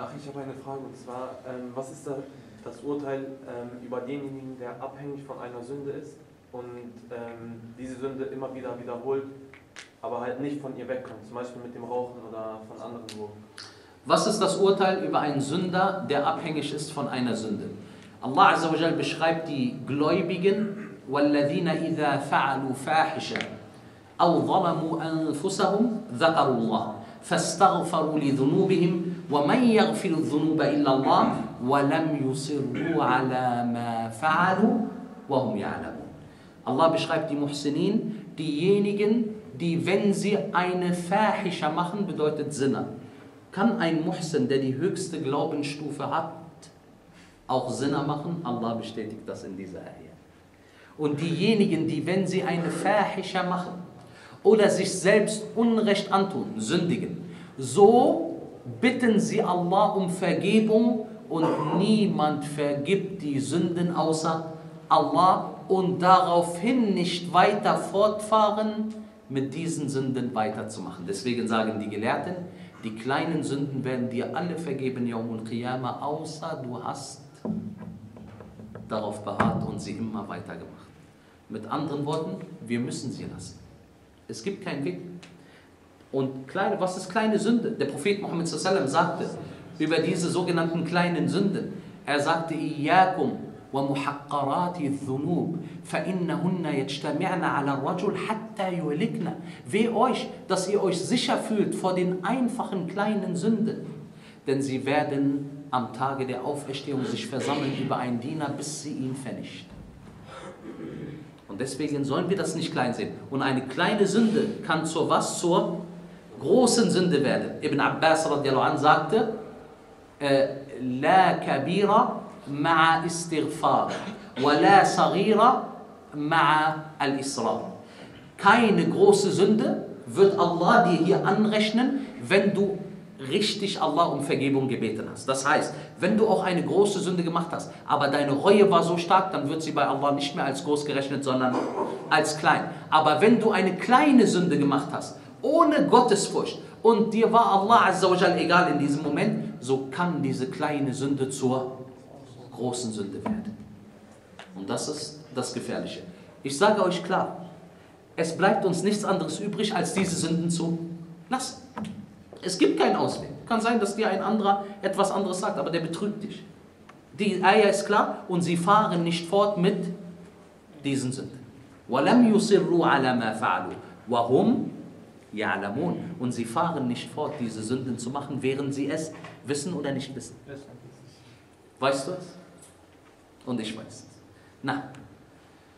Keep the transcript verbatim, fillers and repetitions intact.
Ach, ich habe eine Frage, und zwar, ähm, was ist da das Urteil ähm, über denjenigen, der abhängig von einer Sünde ist und ähm, diese Sünde immer wieder wiederholt, aber halt nicht von ihr wegkommt, zum Beispiel mit dem Rauchen oder von anderen Drogen? Was ist das Urteil über einen Sünder, der abhängig ist von einer Sünde? Allah Azza wa Jal beschreibt die Gläubigen, وَالَّذِينَ إِذَا فَعَلُوا فَاحِشًا أَوْ ظَلَمُوا أَنفُسَهُمْ ذَكَرُوا اللَّهَ فَاسْتَغْفَرُوا لِذُنُوبِهِمْ وَمَنْ يَغْفِرُ الذُّنُوبَ إِلَّا اللَّهُ وَلَمْ يُصِرُّوا عَلَى مَا فَعَلُوا وَهُمْ يَعْلَمُونَ. Allah beschreibt die Muhsinin, diejenigen, die, wenn sie eine Fahisha machen, bedeutet Sinner. Kann ein Muhsin, der die höchste Glaubensstufe hat, auch Sinner machen? Allah bestätigt das in dieser Ayah. Und diejenigen, die, wenn sie eine Fahisha machen oder sich selbst Unrecht antun, sündigen, so bitten sie Allah um Vergebung und niemand vergibt die Sünden außer Allah und daraufhin nicht weiter fortfahren, mit diesen Sünden weiterzumachen. Deswegen sagen die Gelehrten, die kleinen Sünden werden dir alle vergeben, Yawmul Qiyamah, außer du hast darauf beharrt und sie immer weitergemacht. Mit anderen Worten, wir müssen sie lassen. Es gibt keinen Weg. Und kleine, was ist kleine Sünde? Der Prophet Muhammad sallallahu alaihi wasallam sagte über diese sogenannten kleinen Sünden, er sagte, Iyyakum wa muhaqqarati dhunub, fa innahunna yajtami'na ala ar-rajul hatta yuhlikna. Weh euch, dass ihr euch sicher fühlt vor den einfachen kleinen Sünden, denn sie werden am Tage der Auferstehung sich versammeln über einen Diener, bis sie ihn vernichten. Und deswegen sollen wir das nicht klein sehen. Und eine kleine Sünde kann zur was? Zur großen Sünde werden. Ibn Abbas radiallahu anh sagte, La kabira ma'a istighfar, wa la saghira ma'a al-israr. Keine große Sünde wird Allah dir hier anrechnen, wenn du richtig Allah um Vergebung gebeten hast. Das heißt, wenn du auch eine große Sünde gemacht hast, aber deine Reue war so stark, dann wird sie bei Allah nicht mehr als groß gerechnet, sondern als klein. Aber wenn du eine kleine Sünde gemacht hast, ohne Gottesfurcht, und dir war Allah Azza wa Jal egal in diesem Moment, so kann diese kleine Sünde zur großen Sünde werden. Und das ist das Gefährliche. Ich sage euch klar, es bleibt uns nichts anderes übrig, als diese Sünden zu lassen. Es gibt keinen Ausweg. Kann sein, dass dir ein anderer etwas anderes sagt, aber der betrügt dich. Die Ayah ist klar und sie fahren nicht fort mit diesen Sünden. وَلَمْ يُصِرُّوا عَلَى مَا فَعَلُوا وَهُمْ يَعْلَمُونَ. Und sie fahren nicht fort, diese Sünden zu machen, während sie es wissen oder nicht wissen. Weißt du es? Und ich weiß es. Na.